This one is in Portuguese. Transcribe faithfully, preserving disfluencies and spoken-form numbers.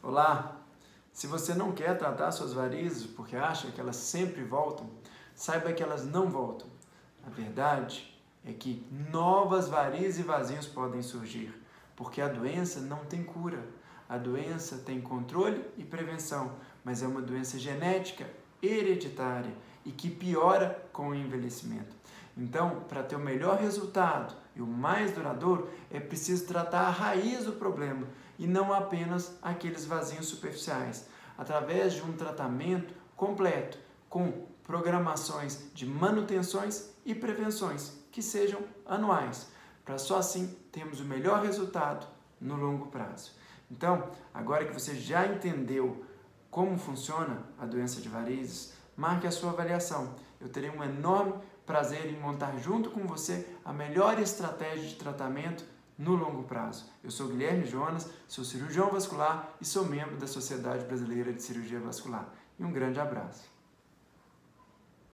Olá! Se você não quer tratar suas varizes porque acha que elas sempre voltam, saiba que elas não voltam. A verdade é que novas varizes e vasinhos podem surgir, porque a doença não tem cura. A doença tem controle e prevenção, mas é uma doença genética, hereditária e que piora com o envelhecimento. Então, para ter o melhor resultado e o mais duradouro, é preciso tratar a raiz do problema e não apenas aqueles vasinhos superficiais, através de um tratamento completo, com programações de manutenções e prevenções que sejam anuais, para só assim termos o melhor resultado no longo prazo. Então, agora que você já entendeu como funciona a doença de varizes, marque a sua avaliação. Eu terei um enorme prazer em montar junto com você a melhor estratégia de tratamento no longo prazo. Eu sou Guilherme Jonas, sou cirurgião vascular e sou membro da Sociedade Brasileira de Cirurgia Vascular. E um grande abraço.